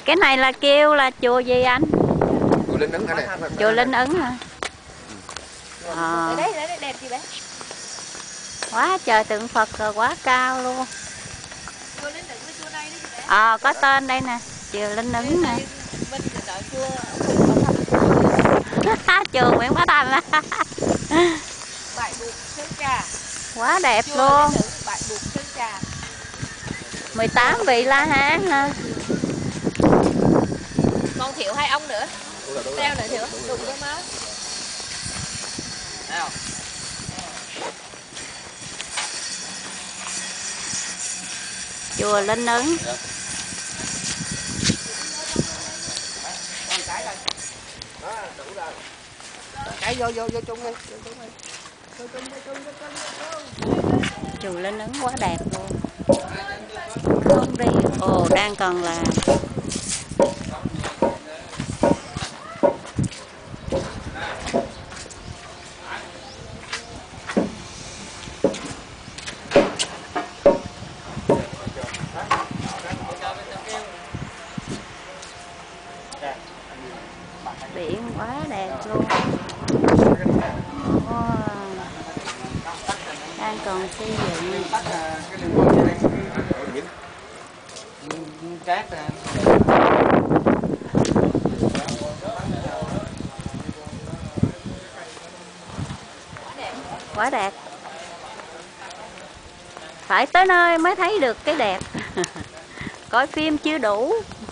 Cái này là kêu là chùa gì anh? Chùa Linh Ứng hả này? Chùa Linh Ứng hả? Đấy đẹp gì bé? Quá trời tượng Phật rồi, quá cao luôn. Chùa Linh Ứng với chùa này đấy chị bé. Có tên đây nè, chùa Linh Ứng nè. Mình nói chùa Chùa Nguyễn Bá Thành. Bãi Bụt Sơn Trà. Quá đẹp Chùa luôn. Linh Ứng Bãi Bụt Sơn Trà. 18 vị La Hán ha. Còn thiếu 2 ông nữa. Treo nữa thiếu. Đúng rồi má. Nào. Chùa Linh Ứng. Cái vô chung đi. Chùa Linh Ứng quá đẹp luôn. Không đi. Ồ, đang còn làm. Biển quá đẹp luôn. Đang còn xây dựng. Cát Quá đẹp. Phải tới nơi mới thấy được cái đẹp. Coi phim chưa đủ.